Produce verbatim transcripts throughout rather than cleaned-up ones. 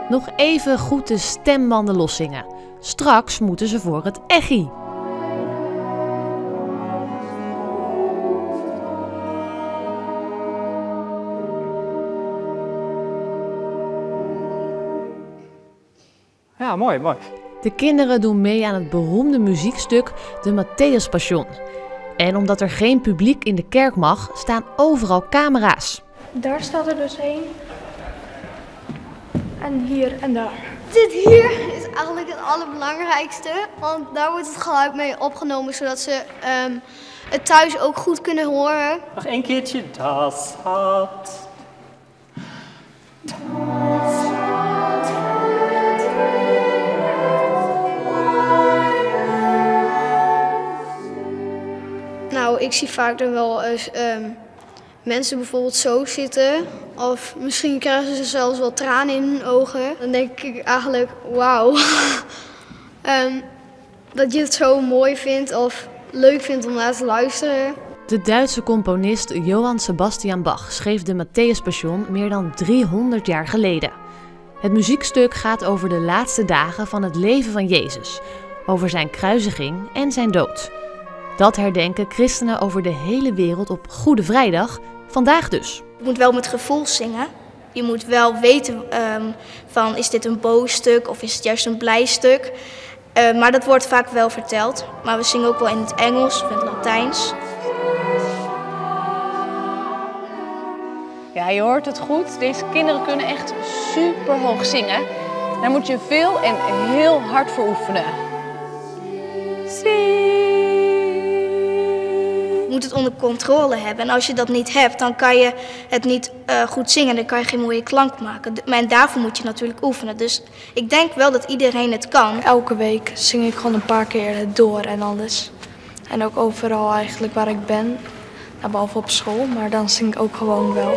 Nog even goed de stembanden loszingen. Straks moeten ze voor het echi. Ja, mooi, mooi. De kinderen doen mee aan het beroemde muziekstuk de Matthäus Passion. En omdat er geen publiek in de kerk mag, staan overal camera's. Daar staat er dus één. En hier en daar. Dit hier is eigenlijk het allerbelangrijkste, want daar wordt het geluid mee opgenomen, zodat ze um, het thuis ook goed kunnen horen. Nog een keertje. Das hat. Nou, ik zie vaak dan wel eens um, mensen bijvoorbeeld zo zitten. Of misschien krijgen ze zelfs wel tranen in hun ogen. Dan denk ik eigenlijk, wauw. um, dat je het zo mooi vindt of leuk vindt om naar te luisteren. De Duitse componist Johann Sebastian Bach schreef de Matthäus Passion meer dan driehonderd jaar geleden. Het muziekstuk gaat over de laatste dagen van het leven van Jezus. Over zijn kruisiging en zijn dood. Dat herdenken christenen over de hele wereld op Goede Vrijdag, vandaag dus. Je moet wel met gevoel zingen. Je moet wel weten um, van is dit een boos stuk of is het juist een blij stuk. Uh, maar dat wordt vaak wel verteld. Maar we zingen ook wel in het Engels of in het Latijns. Ja, je hoort het goed. Deze kinderen kunnen echt super hoog zingen. Daar moet je veel en heel hard voor oefenen. Zing. Je moet het onder controle hebben. En als je dat niet hebt, dan kan je het niet uh, goed zingen. Dan kan je geen mooie klank maken. En daarvoor moet je natuurlijk oefenen. Dus ik denk wel dat iedereen het kan. Elke week zing ik gewoon een paar keer het door en alles. En ook overal eigenlijk waar ik ben. Nou, behalve op school, maar dan zing ik ook gewoon wel.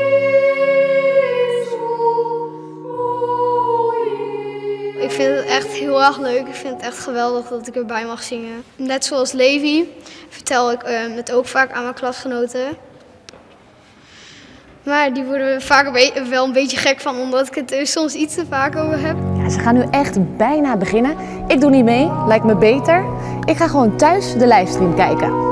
Ik vind het echt heel erg leuk. Ik vind het echt geweldig dat ik erbij mag zingen. Net zoals Levi vertel ik uh, het ook vaak aan mijn klasgenoten. Maar die worden er vaak een wel een beetje gek van, omdat ik het er soms iets te vaak over heb. Ja, ze gaan nu echt bijna beginnen. Ik doe niet mee, lijkt me beter. Ik ga gewoon thuis de livestream kijken.